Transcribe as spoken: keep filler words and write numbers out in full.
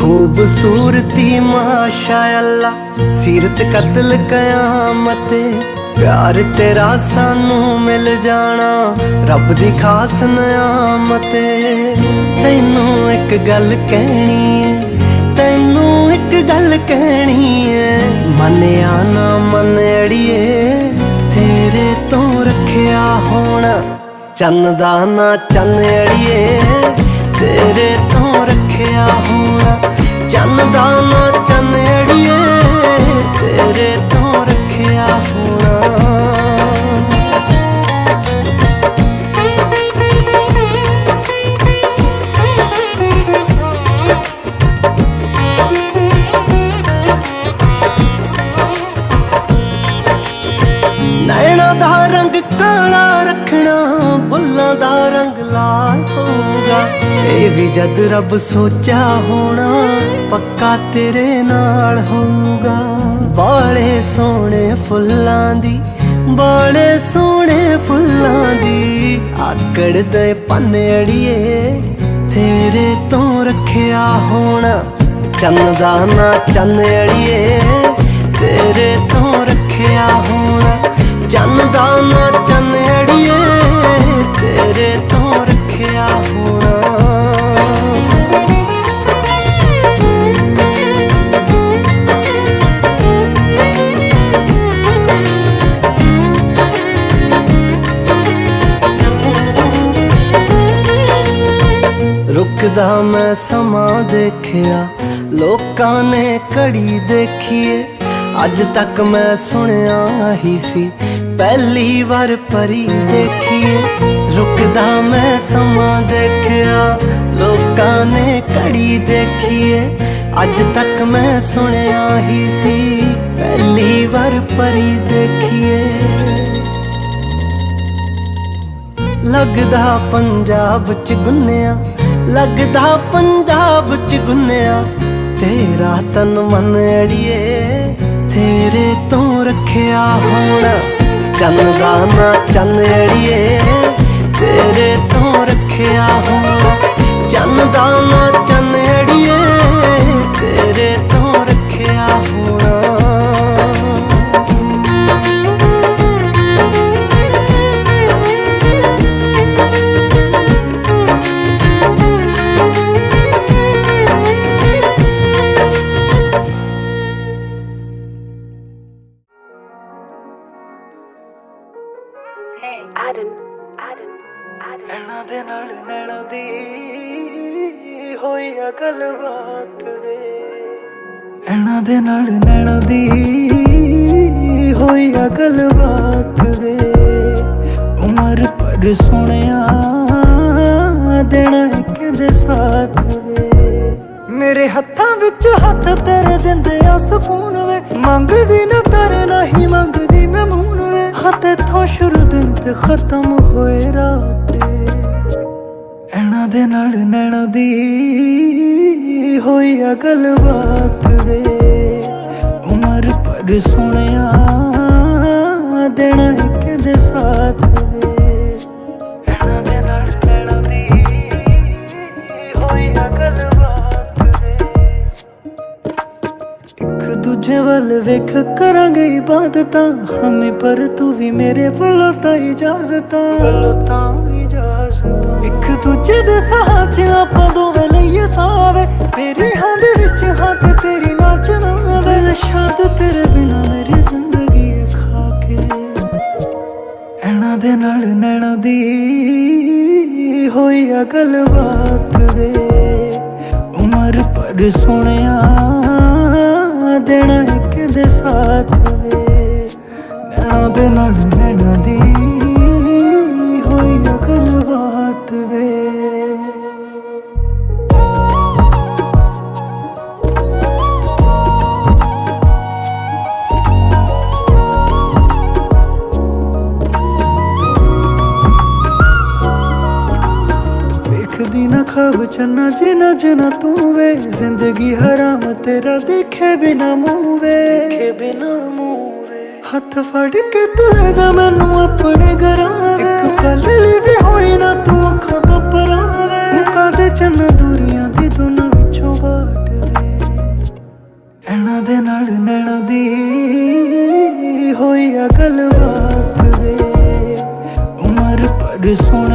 खूबसूरती माशाअल्लाह, सीरत कत्ल कयामत, प्यार तेरा सानू मिल जाना रब दी खास नियामत। तैनू एक गल कहनी है, तैनू एक गल कहनी है, मनिया ना मन अड़िए, तेरे तो रखिया होना चन्न दा ना चन्न अड़िए, तेरे तो रखिया होना चन्न दा ना चन्न अड़िए, तेरे तो रखिया होना। नैना दा रंग काला रखना, फुल्लां दा रंग लाल होगा, ये भी जद रब सोचा होना पक्का तेरे नाल होगा। बाले सोने फुल्लां दी, बाले सोने फुल्लां दी, आकड़ दे पन्ने अड़िए, तेरे तो रखिया होना चन्न दा ना चन्न अड़िए, तेरे तो रखिया होना चन्न दा ना चन्न अड़िए, तेरे तो रखिया होना। रुकदा मैं समा देखिया, लोकां ने घड़ी देखिए, अज तक मैं सुनिया ही सी पहली बार परी देखिए। रुकदा मैं समा देखिया, लोकां ने घड़ी देखिए, अज तक मैं सुनिया ही सी पहली बार परी देखिए। लगदा पंजाब च गुन्निया, लगदा पंजाब च गुन्निया, तेरा तन मन अड़िए, तेरे तो रखिया होना चन्न दा ना चन्न अड़िए, तेरे तो रखिया होना चन्न दा ना चन्न अड़िए, तेरे तो रखिया होना। नैना दे नाल नैना दी होई आ गलबात वे, नैना दे नाल नैना दी होई आ गलबात वे, उमर पर सोनिया देना एक दे साथ वे, मेरे हत्थां विच हत्थ तेरे दिंदे आ सुकून वे, मंगदी ना तेरे नहीं मंगदी मैं मून वे, हाँ तेथों शुरू दिन ते खत्म होए रात। नैना दे नाल नैना दी होई आ गलबात वे, उमर पर सोनिया देना एक दे साथ वे, नैना दे नाल नैना दी होई आ गलबात वे। एक दूजे वल वेख करांगे इबादतां हमें, पर तू भी मेरे वल्लों तां इजाजतां, वल्लों तां इजाजतां। एक दूजे दे साह च आपां दोवें लईए सावे, तेरी हां दे विच हां ते तेरी नाचना वे, शाद तेरे बिना मेरी जिंदगी खा के। नैना दे नाल नैना दी होई आ गलबात वे, उमर पर सोनिया देना एक दे साथ वे, नैना दे नाल नैना दी होई आ गलबात वे। देखदी ना ख्वाब चन्ना जिना जिना तू वे, जिंदगी हराम तेरा देखे बिना मुँह वे, देखे बिना मुँह वे, हथ फड़ के तू ले जा मैनू अपने घरां वे, एक पल ली भी होई ना तू अखां तो परां वे, मुका दे चन्ना दूरियां दी दोनां विचों बाट वे। ਕੁੜੀ ਸੋਹਣੀ